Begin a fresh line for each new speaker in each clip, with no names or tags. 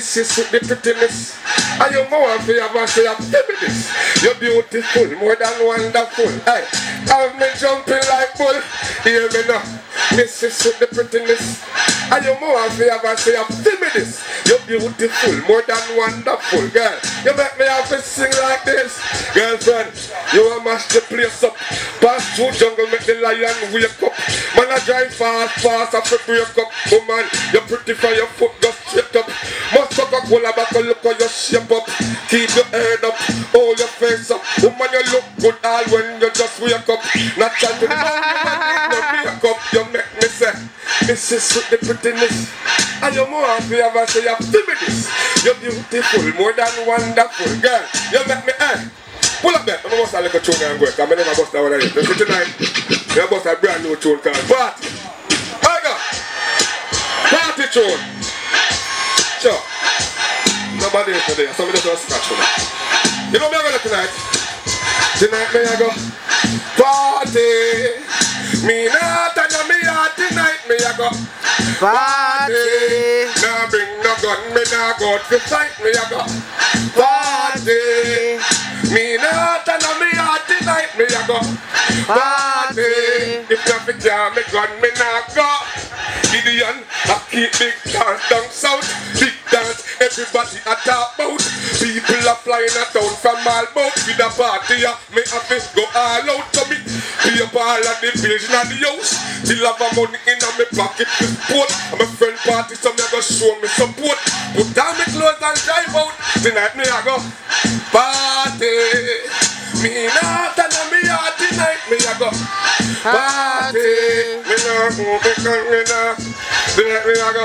Sis with the prettiness, and you more for your boss, you're feminist. You're beautiful, more than wonderful. Hey, have me jumping like bull. Hear me now, Mrs. with the prettiness, and you more for your boss, you're feminist. You're beautiful, more than wonderful, girl. You make me have to sing like this, girlfriend. You will mash the place up. Pass through jungle, make the lion wake up. Man, I drive fast, fast, I break up. Woman, you're pretty for your foot, just straight up. Must Coca-Cola bottle, look how you shape up. Keep your head up, hold your face up. Woman, you look good all when you just wake up. Not trying to know you make up. You make me say, this is with the prettiness. And you more if you ever say you're feminist. You're beautiful, more than wonderful. Girl, you make me, pull up there. I'm going to bust a little tune and go. I never bust that one again. So tonight, you bust a brand new tune called Party. I go. Party tune. Sure. Nobody is today. Somebody just scratch for me. You know me I go tonight? Tonight me I go. Party. Me not and me out tonight me I go. Party. Now bring no gun. Me now go to fight me I go. Party. Me not and me out tonight me I go. Party. If nothing can me gun me now go. Gideon, I keep big dance down south. Big dance, everybody a talk about. People are flying a town from all about. With a party, me have to go all out to me. Pay up all of the bills in the house. Still have a money in my pocket to sport. I'm a friend party, so me go show me support. Put down my clothes and drive out. Tonight me I go party. Me not and me out tonight me I go party. Me not me not. Tonight me I go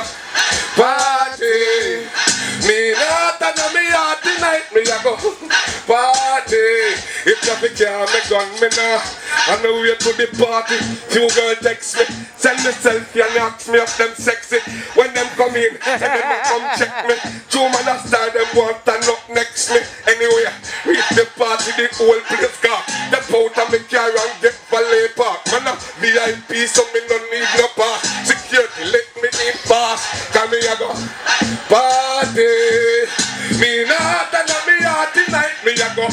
party. Me not and me out tonight me I go party. If traffic can't make gun me now, I'm the way to the party. Few girls text me, send me selfie and ask me if them sexy. When them come in, and them come check me. Two man a star them want to knock next me. Anyway, reach the party, the whole place car. The out of me car and get valet park. Man a VIP, so me no need no pass. Security let me in pass. Come me a go party. Me not and me out tonight me a go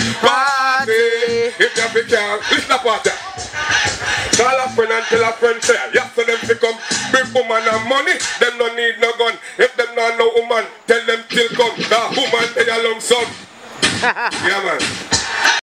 party. If you can, listen up party. Call a friend and tell a friend say, yes, so them to come. Big woman and money, them no need no gun. If them not no woman, tell them till come. The woman they a lump sum. Yeah man.